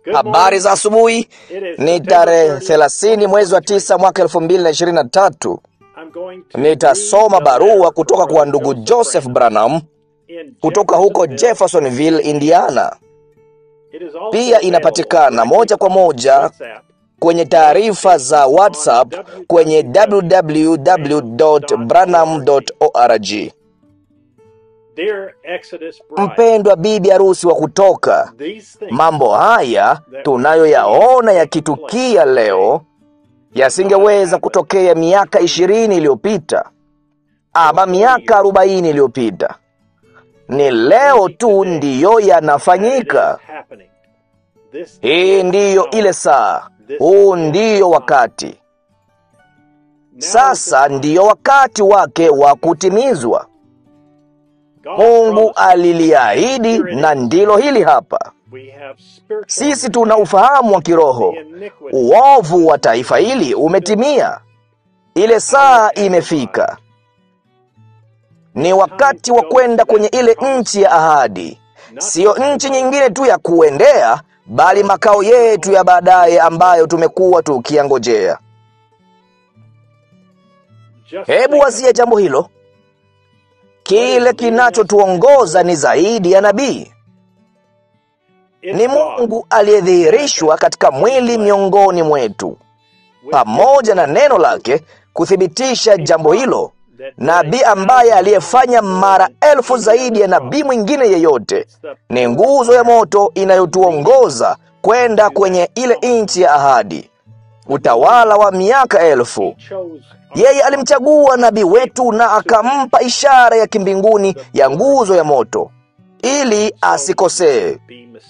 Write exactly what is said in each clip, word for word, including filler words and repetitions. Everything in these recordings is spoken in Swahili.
Habari za asubuhi. Ni tarehe thelathini mwezi wa tisa mwaka elfu mbili na ishirini na tatu. Nitasoma barua kutoka kwa ndugu Joseph Branham kutoka huko Jeffersonville, Indiana. Pia inapatikana moja kwa moja kwenye taarifa za WhatsApp kwenye w w w dot branham dot org. Mpendwa Bibi Arusi wa Kutoka, mambo haya tunayoyaona yakitukia leo yasingeweza kutokea miaka ishirini iliyopita ama miaka arobaini iliyopita. Ni leo tu ndiyo yanafanyika. Hii ndiyo ile saa. Huu ndiyo wakati. Sasa ndiyo wakati wake wa kutimizwa. Mungu aliliahidi na ndilo hili hapa. Sisi tuna ufahamu wa kiroho. Uovu wa taifa hili umetimia. Ile saa imefika. Ni wakati wa kwenda kwenye ile nchi ya ahadi. Sio nchi nyingine tu ya kuendea, bali makao yetu ya baadaye ambayo tumekuwa tukiangojea. Hebu wazia jambo hilo. Kile kinachotuongoza ni zaidi ya nabii. Ni Mungu aliyedhihirishwa katika mwili miongoni mwetu, pamoja na neno lake kuthibitisha jambo hilo. Nabii ambaye aliyefanya mara elfu zaidi ya nabii mwingine yeyote. Ni nguzo ya moto inayotuongoza kwenda kwenye ile nchi ya ahadi, utawala wa miaka elfu. Yeye alimchagua nabii wetu na akampa ishara ya kimbinguni ya nguzo ya moto ili asikosee.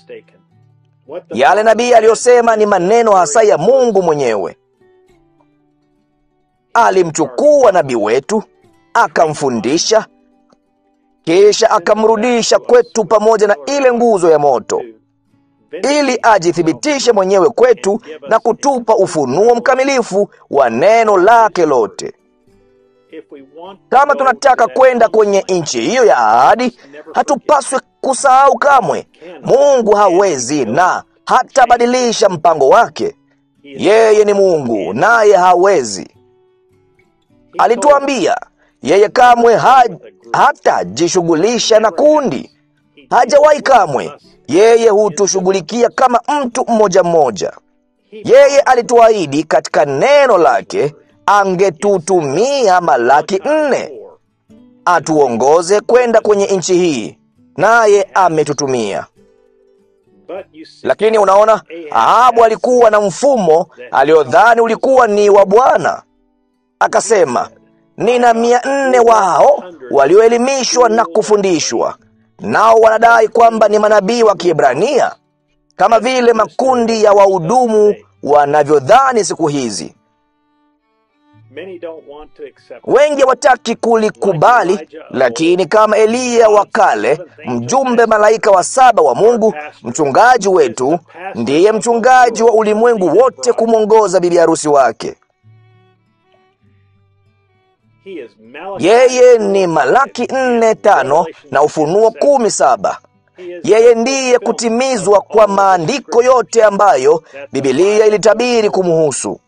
Yale nabii aliyosema ni maneno hasa ya Mungu mwenyewe. Alimchukua nabii wetu, akamfundisha, kisha akamrudisha kwetu pamoja na ile nguzo ya moto, ili ajithibitishe mwenyewe kwetu na kutupa ufunuo mkamilifu wa neno lake lote. Kama tunataka kwenda kwenye nchi hiyo ya ahadi, hatupaswi kusahau kamwe, Mungu hawezi na hatabadilisha mpango wake. Yeye ni Mungu, naye hawezi. Alituambia yeye kamwe ha, hatajishughulisha na kundi. Hajawahi kamwe. Yeye hutushughulikia kama mtu mmoja mmoja. Yeye alituahidi katika neno lake angetutumia Malaki nne atuongoze kwenda kwenye nchi hii, naye ametutumia. Lakini unaona, Ahabu alikuwa na mfumo aliodhani ulikuwa ni wa Bwana. Akasema, nina mia nne wao walioelimishwa na kufundishwa, nao wanadai kwamba ni manabii wa Kiebrania, kama vile makundi ya wahudumu wanavyodhani siku hizi. Wengi hawataki kulikubali, lakini kama Eliya wa kale, mjumbe malaika wa saba wa Mungu, mchungaji wetu, ndiye mchungaji wa ulimwengu wote kumwongoza bibi harusi wake. Yeye ni Malaki nne tano na Ufunuo kumi saba. Yeye ndiye kutimizwa kwa maandiko yote ambayo Biblia ilitabiri kumuhusu.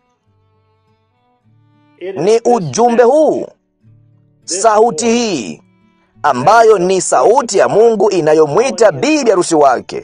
Ni ujumbe huu, sauti hii, ambayo ni sauti ya Mungu inayomwita bibi harusi wake.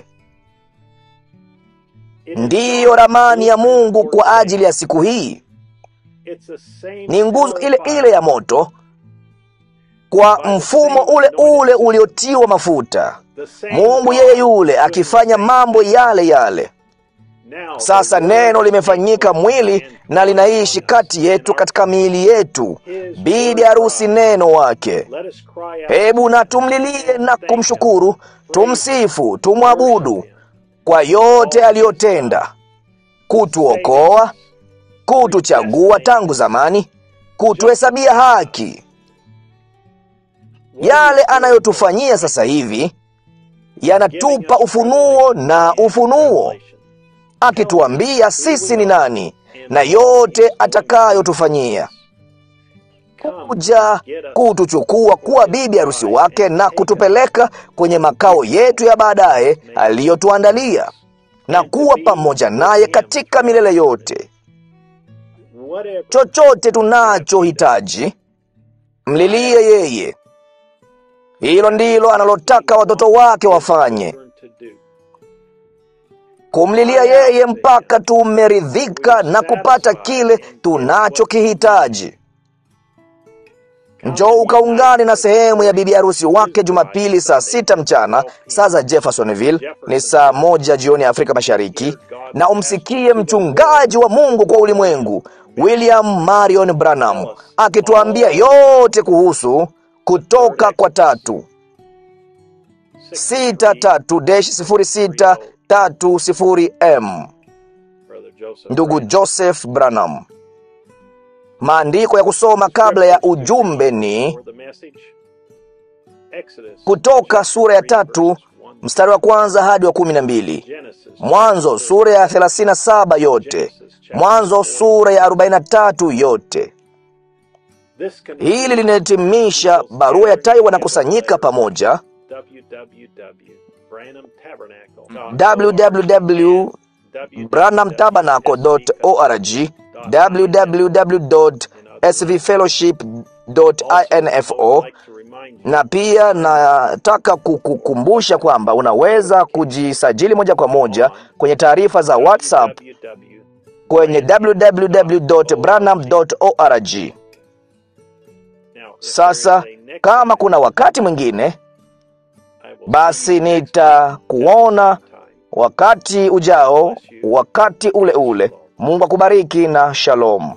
Ndiyo ramani ya Mungu kwa ajili ya siku hii. Ni nguzo ile ile ya moto kwa mfumo ule ule uliotiwa mafuta. Mungu yeye yule akifanya mambo yale yale. Sasa neno limefanyika mwili na linaishi kati yetu katika miili yetu. Bibi harusi neno wake. Hebu na tumlilie na kumshukuru, tumsifu, tumwabudu kwa yote aliyotenda: kutuokoa, kutuchagua tangu zamani, kutuhesabia haki. Yale anayotufanyia sasa hivi yanatupa ufunuo na ufunuo, akituambia sisi ni nani na yote atakayotufanyia. Kuja kutuchukua kuwa bibi harusi wake na kutupeleka kwenye makao yetu ya baadaye aliyotuandalia. na kuwa pamoja naye katika milele yote. Chochote tunachohitaji, mlilie yeye. Hilo ndilo analotaka watoto wake wafanye. Kumlilia yeye mpaka tumeridhika na kupata kile tunachokihitaji. Njoo ukaungane na sehemu ya bibi harusi wake Jumapili saa sita mchana, saa za Jeffersonville, ni saa moja jioni Afrika Mashariki, na umsikie mchungaji wa Mungu kwa ulimwengu, William Marion Branham, akituambia yote kuhusu kutoka kwa tatu. sita tatu sifuri sita tatu sifuri M. Ndugu Joseph Branham. Maandiko ya kusoma kabla ya ujumbe ni Kutoka sura ya tatu mstari wa kwanza hadi wa kumi na mbili. Mwanzo sura ya thelathini na saba yote. Mwanzo sura ya arobaini na tatu yote. Hili linahitimisha barua ya tai wanakusanyika pamoja, w w w dot branham tabernacle dot org, w w w dot s v fellowship dot info. Na pia nataka kukukumbusha kwamba unaweza kujisajili moja kwa moja kwenye taarifa za WhatsApp kwenye w w w dot branham dot org. Sasa kama kuna wakati mwingine, basi nitakuona wakati ujao, wakati ule ule. Mungu akubariki na shalom.